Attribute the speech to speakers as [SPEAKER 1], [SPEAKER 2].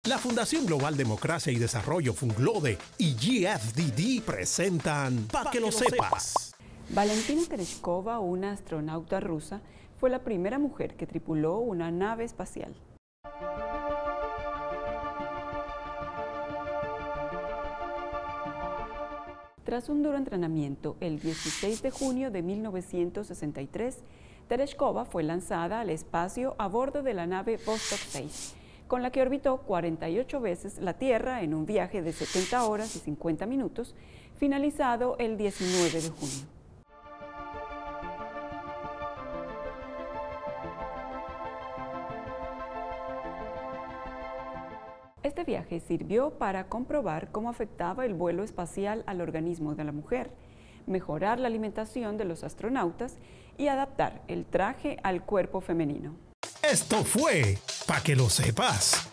[SPEAKER 1] La Fundación Global Democracia y Desarrollo Funglode y GFDD presentan Pa' que lo sepas.
[SPEAKER 2] Valentina Tereshkova, una astronauta rusa, fue la primera mujer que tripuló una nave espacial. Tras un duro entrenamiento, el 16 de junio de 1963, Tereshkova fue lanzada al espacio a bordo de la nave Vostok 6, con la que orbitó 48 veces la Tierra en un viaje de 70 horas y 50 minutos, finalizado el 19 de junio. Este viaje sirvió para comprobar cómo afectaba el vuelo espacial al organismo de la mujer, mejorar la alimentación de los astronautas y adaptar el traje al cuerpo femenino.
[SPEAKER 1] Esto fue Pa' que lo sepas.